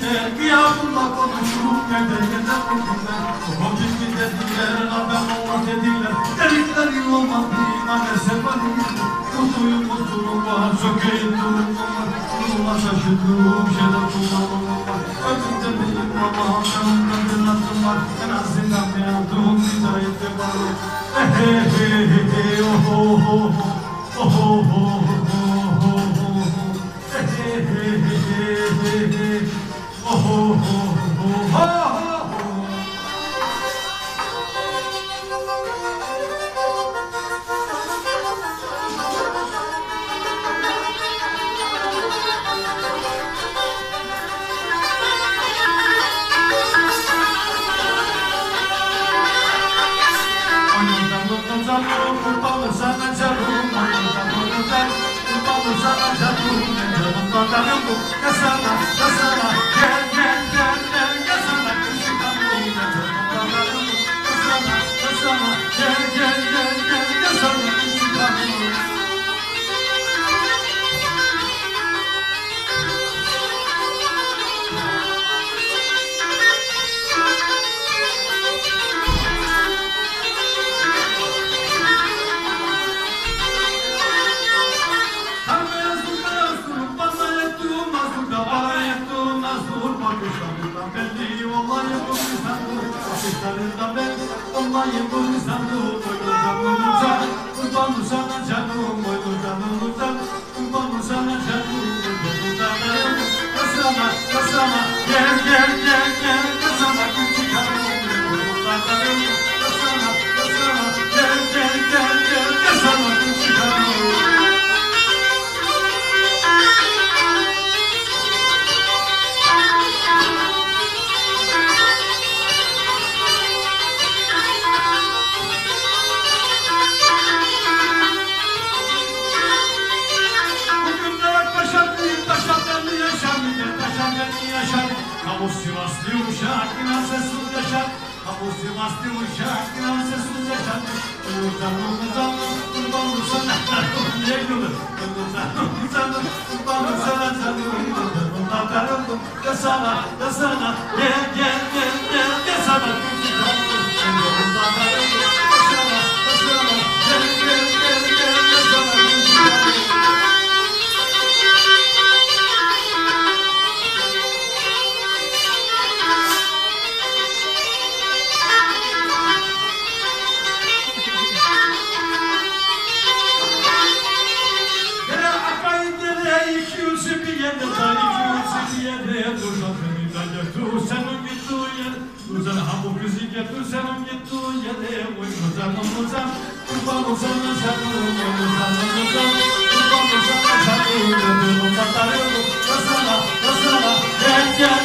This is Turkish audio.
Gıyabında konuşup gecede kurdular. O gibi dediler, adam Allah dediler. Dedikler yıl olmaz bir anne seferim. Kutuyum kuturum var, sökeyim durum var. Kuluma şaşırdım, şeyler kullanım var. Öpümde benim babam, yanımda bir adım var. En azından bir adım, hidayette var. Oh oh oh oh oh oh. Yeah.